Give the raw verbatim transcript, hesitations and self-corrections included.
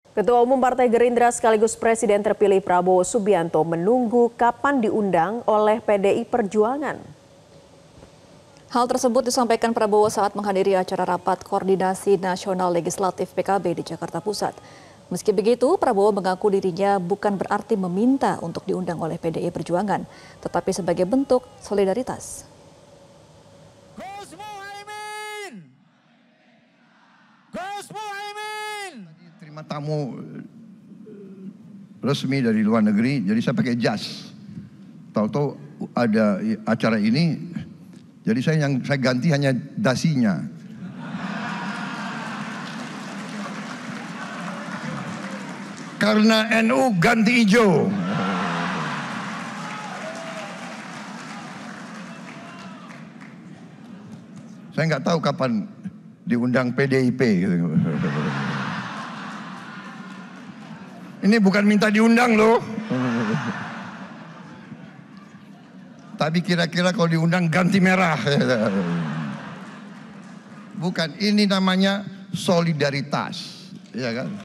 Ketua Umum Partai Gerindra sekaligus Presiden terpilih Prabowo Subianto menunggu kapan diundang oleh P D I Perjuangan. Hal tersebut disampaikan Prabowo saat menghadiri acara rapat Koordinasi Nasional Legislatif P K B di Jakarta Pusat. Meski begitu, Prabowo mengaku dirinya bukan berarti meminta untuk diundang oleh P D I Perjuangan, tetapi sebagai bentuk solidaritas. Gus Muhaimin! Gus Muhaimin! Terima tamu resmi dari luar negeri, jadi saya pakai jas. Tahu-tahu ada acara ini, jadi saya yang saya ganti hanya dasinya. Karena N U ganti hijau. Saya nggak tahu kapan diundang P D I P. Ini bukan minta diundang loh. Tapi kira-kira kalau diundang ganti merah. Bukan, ini namanya solidaritas, ya kan?